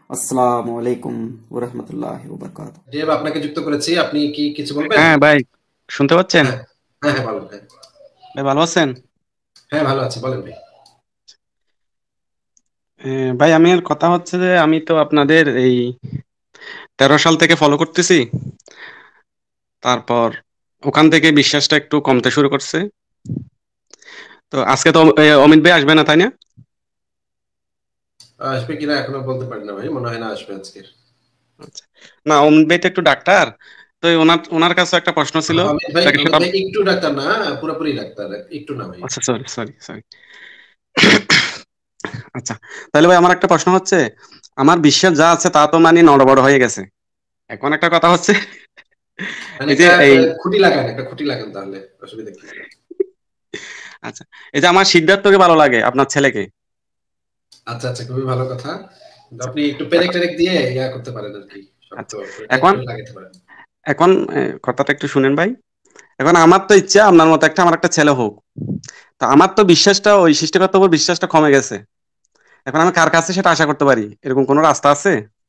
আসসালামু আলাইকুম ওয়া রাহমাতুল্লাহি ওয়া বারাকাতুহু। দেব আপনাকে যুক্ত করেছি। আপনি কি কিছু বলবেন? হ্যাঁ ভাই, শুনতে পাচ্ছেন? হ্যাঁ, হ্যাঁ, হ্যাঁ, বলেন ভাই। ভাই ভালো আছেন? হ্যাঁ, ভালো আছি। বলেন ভাই। ভাই আমি আর কথা হচ্ছে যে আমি তো আপনাদের এই 13 সাল থেকে ফলো করতেছি। তারপর ওখান থেকে বিশ্বাসটা একটু কমতে শুরু করছে। তো আজকে তো অমিত ভাই আসবে না, তাই না? আসবে কিনা এখনো বলতে পারি না ভাই। মনে হয় না আসবে আজকে। আচ্ছা। না, অমিত ভাই তো একটু ডাক্তার। তো ওনার ওনার কাছে একটা প্রশ্ন ছিল। তাকে সেটা, অমিত ভাই একটু ডাক্তার না, পুরোপুরি ডাক্তার। একটু না ভাই। আচ্ছা সরি সরি সরি। আচ্ছা, তাহলে ভাই আমার একটা প্রশ্ন হচ্ছে, আমার বিশ্বাস যা আছে তা তো মানে নড়বড় হয়ে গেছে। এখন একটা কথা হচ্ছে, মানে এই যে একটা এই, খুঁটি লাগান, একটা খুঁটি লাগান তাহলে অসুবিধা কি? আচ্ছা, এই যে আমার সিদ্ধার্থকে ভালো লাগে, আপনার ছেলেকে। আচ্ছা, আচ্ছা, খুবই ভালো কথা। কিন্তু আপনি একটু এখন, পেরেক-টেরেক দিয়ে ইয়া করতে পারেন আরকি। শক্ত আচ্ছা, করে টাইট এখন করে লাগাইতে পারেন। এখন কথাটা একটু শুনেন ভাই। এখন আমার তো ইচ্ছা আপনার মতো একটা আমার একটা ছেলে হোক। তো আমার তো বিশ্বাসটা, ওই সৃষ্টিকর্তার উপর বিশ্বাসটা কমে গেছে। এখন আমি কার কাছে সেটা আশা করতে পারি, এরকম কোনো রাস্তা আছে?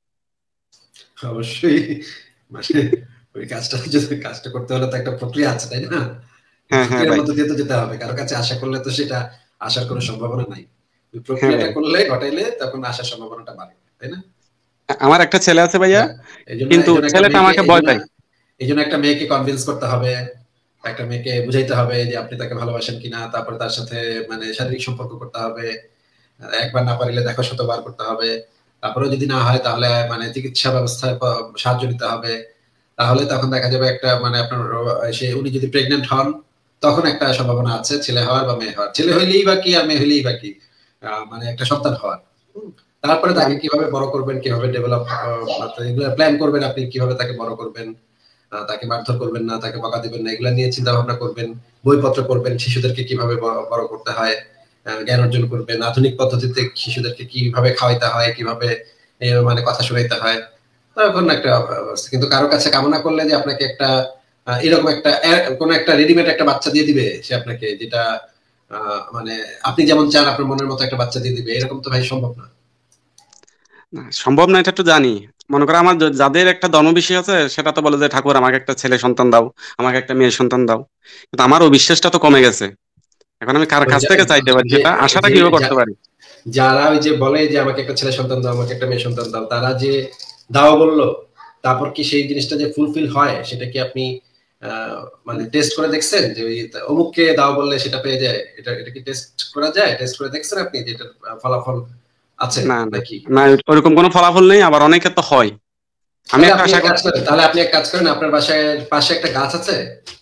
অবশ্যই মানে ওই কাজটা করতে হলে তো একটা প্রক্রিয়া আছে, তাই না? ওই হ্যাঁ হ্যাঁ প্রক্রিয়ার ভাই। মধ্যে দিয়ে তো যেতে হবে। কারো কাছে আশা করলে তো সেটা আসার কোনো সম্ভাবনা নাই। ওই হ্যাঁ প্রক্রিয়াটা ভাই, করলে ঘটাইলে তখন আসার সম্ভাবনাটা বাড়ে। তাই না? আমার একটা ছেলে আছে ভাইয়া, হ্যাঁ। এইজন্য কিন্তু এইজন্য একটা ছেলেটা মেয়েকে আমাকে ভয় এইজন্য পায়। এইজন্য একটা মেয়েকে কনভিন্স করতে হবে। একটা মেয়েকে বুঝাইতে হবে যে আপনি তাকে ভালোবাসেন কিনা। তারপরে তার সাথে মানে শারীরিক সম্পর্ক করতে হবে। একবার না পারিলে দেখা শতবার করতে হবে। তারপরেও যদি না হয় তাহলে মানে চিকিৎসা ব্যবস্থায় সাহায্য নিতে হবে। তাহলে তখন দেখা যাবে একটা মানে আপনার উনি যদি প্রেগন্যান্ট হন তখন একটা সম্ভাবনা আছে ছেলে হওয়ার বা মেয়ে হওয়ার। ছেলে হইলেই বা কি আর মেয়ে হইলেই বা কি। মানে একটা সন্তান হওয়ার। হুম? তারপরে তাকে আমি, কিভাবে বড় করবেন, কিভাবে ডেভেলপ এগুলো প্ল্যান করবেন আপনি কিভাবে তাকে বড় করবেন। তাকে মারধর করবেন না, তাকে বকা দিবেন না। এগুলা নিয়ে চিন্তা ভাবনা করবেন। বইপত্র পড়বেন শিশুদেরকে কিভাবে বড় করতে হয়। জ্ঞান অর্জন করবেন। আধুনিক পদ্ধতিতে শিশুদেরকে কিভাবে খাওয়াইতে হয়, কিভাবে মানে কথা শোনাইতে হয়। তখন একটা অবস্থা। কিন্তু কারো কাছে কামনা করলে যে আপনাকে একটা এরকম একটা কোন একটা রেডিমেড একটা বাচ্চা দিয়ে দিবে সে আপনাকে যেটা মানে আপনি যেমন চান আপনার মনের মতো একটা বাচ্চা দিয়ে দিবে। এরকম তো ভাই সম্ভব না। না, সম্ভব না এটা একটু জানি। মনে করো আমার যাদের একটা ধর্মবিশ্বাস আছে, সেটা তো বলে যে ঠাকুর আমাকে একটা ছেলে সন্তান দাও, আমাকে একটা মেয়ে সন্তান দাও। কিন্তু আমার ওই বিশ্বাসটা তো কমে গেছে। এখন আমি কার ওই কাছ যে থেকে চাইতে পারি, যে এটা আশাটা যে কিভাবে করতে পারি? যারা ওই যে বলে যে আমাকে একটা ছেলে সন্তান দাও, আমাকে একটা মেয়ে সন্তান দাও, তারা যে দাও বললো, তারপর কি সেই জিনিসটা যে ফুলফিল হয় সেটা কি আপনি আহ, মানে টেস্ট করে দেখছেন যে ওই অমুককে দাও বললে সেটা পেয়ে যায়? এটা কি টেস্ট করা যায়? টেস্ট করে দেখছেন আপনি যে এটার ফলাফল আছে না না নাকি? না, ওরকম কোনো ফলাফল নেই, আবার অনেকের তো হয়। আমি একটা আশা করছি। তাহলে আপনি এক কাজ করেন, আপনার বাসায় পাশে একটা গাছ আছে?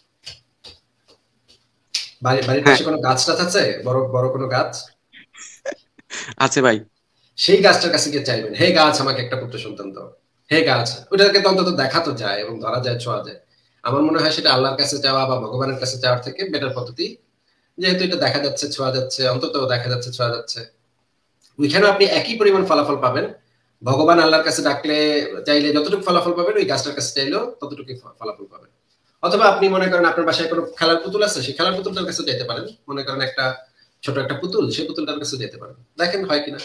বাড়ির হ্যাঁ, পাশে কোনো গাছ টাছ আছে? বড় বড় কোনো গাছ? আছে ভাই। সেই গাছটার কাছে গিয়ে চাইবেন, হে গাছ আমাকে একটা পুত্র সন্তান দাও। হে গাছ, ওটাকে তো অন্তত দেখা তো যায় এবং ধরা যায়, ছোঁয়া যায়। আমার মনে হয় সেটা আল্লাহর কাছে চাওয়া বা ভগবানের কাছে চাওয়ার থেকে বেটার পদ্ধতি। যেহেতু এটা দেখা যাচ্ছে, ছোঁয়া যাচ্ছে, অন্তত দেখা যাচ্ছে, ছোঁয়া যাচ্ছে, ওইখানেও আপনি একই পরিমাণ ফলাফল পাবেন। ভগবান আল্লাহর কাছে ডাকলে চাইলে যতটুকু ফলাফল পাবেন ওই গাছটার কাছে চাইলেও ততটুকু ফলাফল পাবেন। অথবা আপনি মনে করেন আপনার বাসায় কোনো খেলার পুতুল আছে, সেই খেলার পুতুলটার কাছে যেতে পারেন। মনে করেন একটা ছোট একটা পুতুল, সেই পুতুলটার কাছে যেতে পারেন, দেখেন হয় কিনা।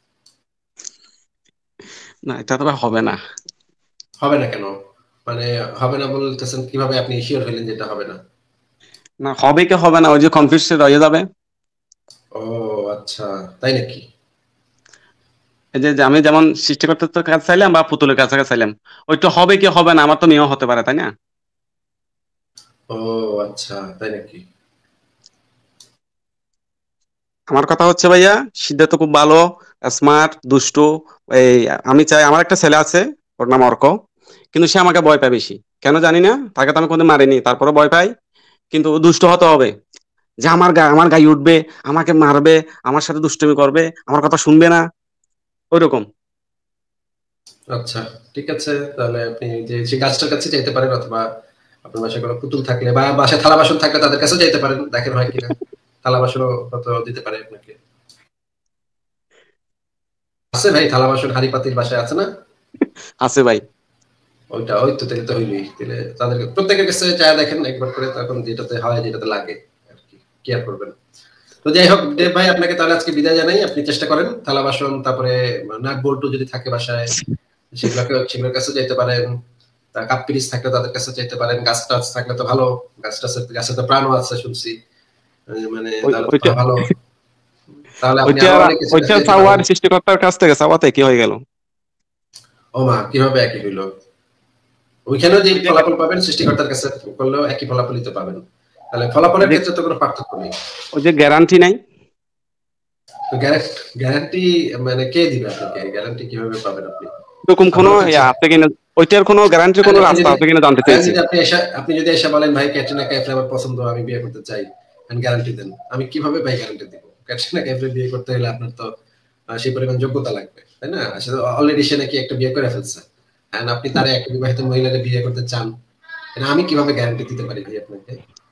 না, এটা তো ভাই হবে না। হবে না কেন? মানে হবে না বলতেছেন কিভাবে আপনি শিওর হইলেন যেটা হবে না? না, হবে কি হবে না, ওই যে কনফিউজ রয়ে যাবে। ও আচ্ছা, তাই নাকি? এই যে যে আমি যেমন সৃষ্টিকর্তার কাছে চাইলাম বা পুতুলের কাছে চাইলাম, ওইটা হবে কি হবে না, আমার তো মেয়েও হতে পারে, তাই না? ও আচ্ছা, তাই নাকি? আমার কথা হচ্ছে ভাইয়া, সিদ্ধার্থ খুব ভালো, স্মার্ট, দুষ্ট। এই, আমি চাই, আমার একটা ছেলে আছে, ওর নাম অর্ক। কিন্তু সে আমাকে ভয় পায় বেশি। কেন জানি না, তাকে তো আমি কোনোদিন মারিনি, তারপরে ভয় পাই। কিন্তু ও দুষ্ট হতে হবে, যে আমার গায়ে উঠবে, আমাকে মারবে, আমার সাথে দুষ্টুমি করবে, আমার কথা শুনবে না, ওইরকম। আচ্ছা, ঠিক আছে। তাহলে আপনি যে সেই গাছটার কাছে যাইতে পারেন, অথবা আপনার বাসায় কোনো পুতুল থাকলে বা বাসায় থালা বাসন থাকলে তাদের কাছে যাইতে পারেন, দেখেন হয় কিনা। থালা বাসনও হয়তো দিতে পারে আপনাকে। আছে ভাই, থালা বাসন হাঁড়ি পাতিল বাসায় আছে না? আছে ভাই। ওইটা ওই তো, তাহলে তো হইলই। তাহলে তাদেরকে প্রত্যেকের কাছে চায়া দেখেন একবার করে, তখন যেটাতে হয় যেটাতে লাগে আর কি, কেয়ার করবেন। তো যাই হোক দেব ভাই, আপনাকে তাহলে আজকে বিদায় জানাই। আপনি চেষ্টা করেন থালা বাসন, তারপরে নাট বল্টু যদি থাকে বাসায় সেগুলোর কাছে যেতে পারেন। কাপ পিরিচ থাকলে তাদের কাছে যেতে পারেন। গাছ টাছ থাকলে তো ভালো, গাছে তো প্রাণও আছে শুনছি, মানে তাহলে তো ভালো। তাহলে আপনি আরো অনেক কিছু ওইটা চাওয়ার সৃষ্টিকর্তার কাছ থেকে চাওয়াতে কি হয়ে গেল? ও মা, কিভাবে একই হইল? ওইখানেও যে ফলাফল পাবেন সৃষ্টিকর্তার কাছে করলেও একই ফলাফলই তো পাবেন। তাহলে ফলাফলের ক্ষেত্রে তো কোনো পার্থক্য নেই। ওই যে গ্যারান্টি নাই, তো গ্যারান্টি মানে কে দিবে আপনাকে? গ্যারান্টি কিভাবে পাবেন আপনি? এরকম কোনো আছে কিনা, ওইটার কোনো গ্যারান্টির কোনো রাস্তা আছে কিনা জানতে চাইছি। আপনি যদি এসে বলেন ভাই ক্যাটরিনা কাইফ আমার পছন্দ, আমি বিয়ে করতে চাই, গ্যারান্টি দেন, আমি কিভাবে ভাই গ্যারান্টি দিব? ক্যাটরিনা কাইফের বিয়ে করতে হলে আপনার তো সেই পরিমাণ যোগ্যতা লাগবে, তাই না? আসলে অলরেডি সে নাকি একটা বিয়ে করে ফেলছে, এন্ড আপনি তারে একটা বিবাহিত মহিলাকে বিয়ে করতে চান, আমি কিভাবে গ্যারান্টি দিতে পারি ভাই আপনাকে?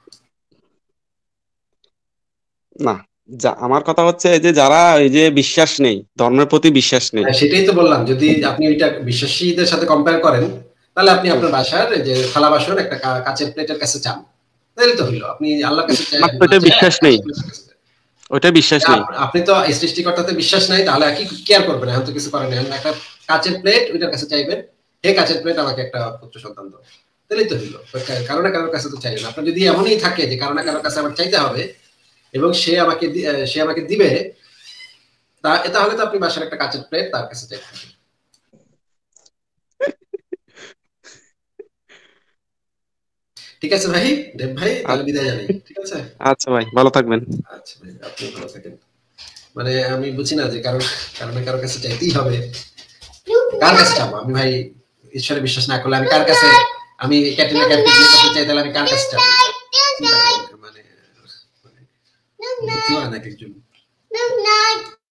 না, আমার কথা হচ্ছে যে যারা এই যে বিশ্বাস নেই, ধর্মের প্রতি বিশ্বাস নেই, সেটাই তো বললাম, যদি আপনি এটা বিশ্বাসীদের সাথে কম্পেয়ার করেন, তাহলে আপনি আপনার বাসার যে থালা বাসন একটা কাচের প্লেটের কাছে চান, তাহলে তো হইলো। আপনি আল্লাহর কাছে চান, ওইটা বিশ্বাস নেই, ওইটা বিশ্বাস নেই। আপনি তো সৃষ্টিকর্তাতে বিশ্বাস নাই, তাহলে কি কেয়ার করবেন? এখন তো কিছু করেন না, একটা কাচের প্লেট ওইটার কাছে চাইবেন, হে কাচের প্লেট আমাকে একটা পুত্র সন্তান দাও, তাহলেই তো হইলো। কারো না কারোর কাছে তো চাইবেন। আপনার যদি এমনই থাকে যে কারো না কারোর কাছে আমার চাইতে হবে এবং সে আমাকে দিবে, তাহলে তো আপনি বাসার একটা কাচের প্লেট তার কাছে চাইতে হবে। ঠিক আছে ভাই, দেব ভাই, তাহলে বিদায় জানাই। ঠিক আছে? আচ্ছা ভাই, ভালো থাকবেন। আচ্ছা ভাই, আপনি ভালো থাকেন। মানে আমি বুঝি না যে কারো না কারোর কাছে চাইতেই হবে। কার কাছে চাবো আমি ভাই? ঈশ্বরে বিশ্বাস না করলে আমি কার কাছে, আমি ক্যাটরিনা কাইফকে বিয়ে করতে চাই, তাহলে আমি কার কাছে চাবো? মানে বুদ্ধিমান এক একজন।